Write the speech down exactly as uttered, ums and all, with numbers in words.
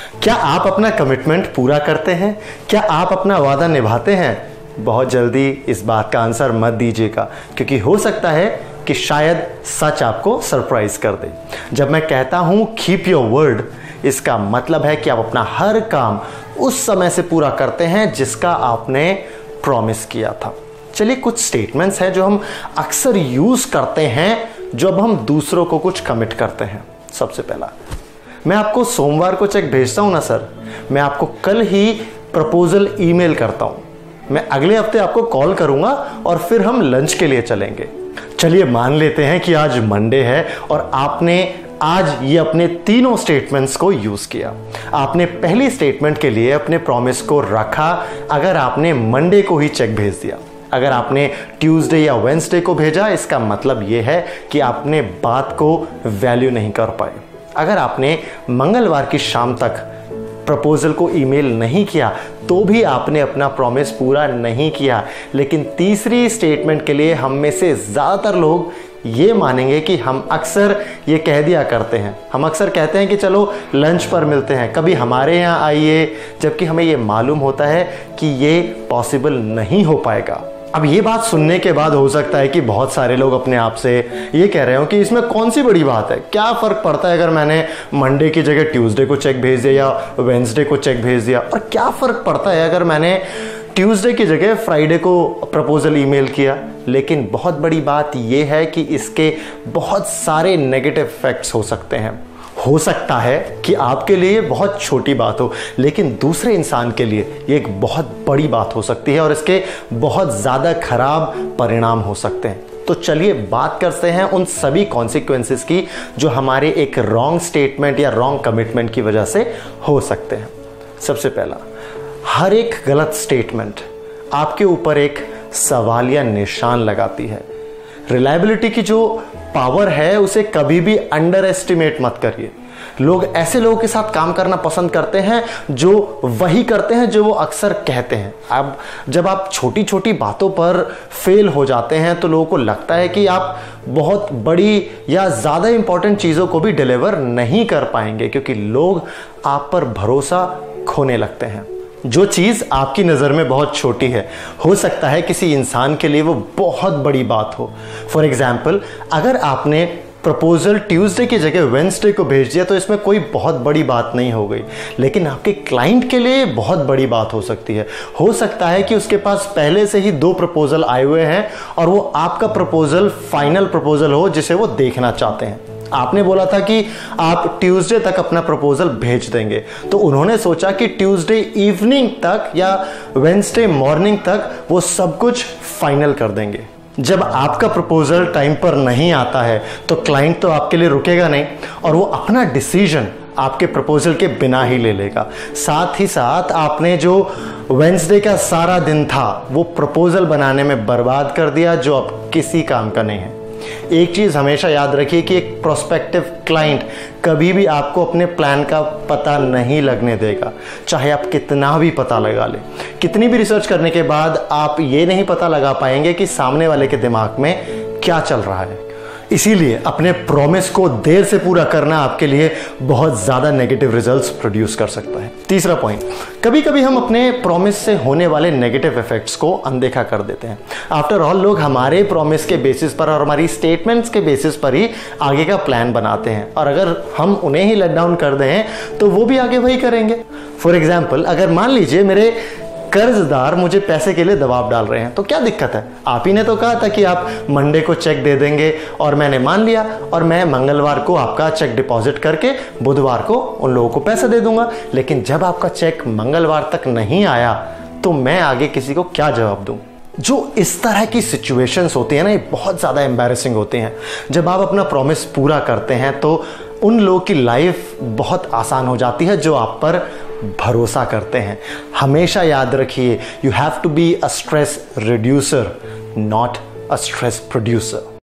क्या आप अपना कमिटमेंट पूरा करते हैं? क्या आप अपना वादा निभाते हैं? बहुत जल्दी इस बात का आंसर मत दीजिएगा, क्योंकि हो सकता है कि शायद सच आपको सरप्राइज कर दे। जब मैं कहता हूं कीप योर वर्ड, इसका मतलब है कि आप अपना हर काम उस समय से पूरा करते हैं जिसका आपने प्रॉमिस किया था। चलिए, कुछ स्टेटमेंट्स हैं जो हम अक्सर यूज करते हैं जब हम दूसरों को कुछ कमिट करते हैं। सबसे पहला, मैं आपको सोमवार को चेक भेजता हूं ना सर, मैं आपको कल ही प्रपोजल ईमेल करता हूं, मैं अगले हफ्ते आपको कॉल करूंगा और फिर हम लंच के लिए चलेंगे। चलिए मान लेते हैं कि आज मंडे है और आपने आज ये अपने तीनों स्टेटमेंट्स को यूज किया। आपने पहली स्टेटमेंट के लिए अपने प्रॉमिस को रखा अगर आपने मंडे को ही चेक भेज दिया। अगर आपने ट्यूसडे या वेंसडे को भेजा, इसका मतलब यह है कि आपने बात को वैल्यू नहीं कर पाए। अगर आपने मंगलवार की शाम तक प्रपोजल को ईमेल नहीं किया तो भी आपने अपना प्रॉमिस पूरा नहीं किया। लेकिन तीसरी स्टेटमेंट के लिए हम में से ज़्यादातर लोग ये मानेंगे कि हम अक्सर ये कह दिया करते हैं, हम अक्सर कहते हैं कि चलो लंच पर मिलते हैं, कभी हमारे यहाँ आइए, जबकि हमें ये मालूम होता है कि ये पॉसिबल नहीं हो पाएगा। अब ये बात सुनने के बाद हो सकता है कि बहुत सारे लोग अपने आप से ये कह रहे हो कि इसमें कौन सी बड़ी बात है, क्या फ़र्क पड़ता है अगर मैंने मंडे की जगह ट्यूसडे को चेक भेज दिया या वेंसडे को चेक भेज दिया, और क्या फ़र्क पड़ता है अगर मैंने ट्यूसडे की जगह फ्राइडे को प्रपोजल ईमेल किया। लेकिन बहुत बड़ी बात यह है कि इसके बहुत सारे नेगेटिव इफेक्ट्स हो सकते हैं। हो सकता है कि आपके लिए बहुत छोटी बात हो, लेकिन दूसरे इंसान के लिए ये एक बहुत बड़ी बात हो सकती है और इसके बहुत ज़्यादा खराब परिणाम हो सकते हैं। तो चलिए बात करते हैं उन सभी कॉन्सिक्वेंसेस की जो हमारे एक रॉन्ग स्टेटमेंट या रॉन्ग कमिटमेंट की वजह से हो सकते हैं। सबसे पहला, हर एक गलत स्टेटमेंट आपके ऊपर एक सवालिया निशान लगाती है। रिलायबिलिटी की जो पावर है उसे कभी भी अंडर एस्टिमेट मत करिए। लोग ऐसे लोगों के साथ काम करना पसंद करते हैं जो वही करते हैं जो वो अक्सर कहते हैं। अब जब आप छोटी छोटी बातों पर फेल हो जाते हैं तो लोगों को लगता है कि आप बहुत बड़ी या ज़्यादा इंपॉर्टेंट चीज़ों को भी डिलीवर नहीं कर पाएंगे, क्योंकि लोग आप पर भरोसा खोने लगते हैं। जो चीज़ आपकी नज़र में बहुत छोटी है, हो सकता है किसी इंसान के लिए वो बहुत बड़ी बात हो। फॉर एग्जाम्पल, अगर आपने प्रपोजल ट्यूसडे की जगह वेंसडे को भेज दिया तो इसमें कोई बहुत बड़ी बात नहीं हो गई, लेकिन आपके क्लाइंट के लिए बहुत बड़ी बात हो सकती है। हो सकता है कि उसके पास पहले से ही दो प्रपोजल आए हुए हैं और वो आपका प्रपोजल फाइनल प्रपोजल हो जिसे वो देखना चाहते हैं। आपने बोला था कि आप ट्यूसडे तक अपना प्रपोजल भेज देंगे, तो उन्होंने सोचा कि ट्यूसडे इवनिंग तक या वेंसडे मॉर्निंग तक वो सब कुछ फाइनल कर देंगे। जब आपका प्रपोजल टाइम पर नहीं आता है तो क्लाइंट तो आपके लिए रुकेगा नहीं और वो अपना डिसीजन आपके प्रपोजल के बिना ही ले लेगा। साथ ही साथ आपने जो वेंसडे का सारा दिन था वो प्रपोजल बनाने में बर्बाद कर दिया, जो अब किसी काम का नहीं है। एक चीज़ हमेशा याद रखिए कि एक प्रोस्पेक्टिव क्लाइंट कभी भी आपको अपने प्लान का पता नहीं लगने देगा, चाहे आप कितना भी पता लगा लें। कितनी भी रिसर्च करने के बाद आप ये नहीं पता लगा पाएंगे कि सामने वाले के दिमाग में क्या चल रहा है। इसीलिए अपने प्रॉमिस को देर से पूरा करना आपके लिए बहुत ज़्यादा नेगेटिव रिजल्ट्स प्रोड्यूस कर सकता है। तीसरा पॉइंट, कभी कभी हम अपने प्रॉमिस से होने वाले नेगेटिव इफेक्ट्स को अनदेखा कर देते हैं। आफ्टर ऑल, लोग हमारे प्रॉमिस के बेसिस पर और हमारी स्टेटमेंट्स के बेसिस पर ही आगे का प्लान बनाते हैं, और अगर हम उन्हें ही लेट डाउन कर दें तो वो भी आगे वही करेंगे। फॉर एग्जाम्पल, अगर मान लीजिए मेरे कर्जदार मुझे पैसे के लिए दबाव डाल रहे हैं, तो क्या दिक्कत है? आप ही ने तो कहा था कि आप मंडे को चेक दे देंगे और मैंने मान लिया, और मैं मंगलवार को आपका चेक डिपॉजिट करके बुधवार को उन लोगों को पैसे दे दूंगा। लेकिन जब आपका चेक मंगलवार तक नहीं आया तो मैं आगे किसी को क्या जवाब दूं? जो इस तरह की सिचुएशंस होती है ना, ये बहुत ज़्यादा एम्बैरेसिंग होती हैं। जब आप अपना प्रॉमिस पूरा करते हैं तो उन लोगों की लाइफ बहुत आसान हो जाती है जो आप पर भरोसा करते हैं। हमेशा याद रखिए, you have to be a stress reducer, not a stress producer.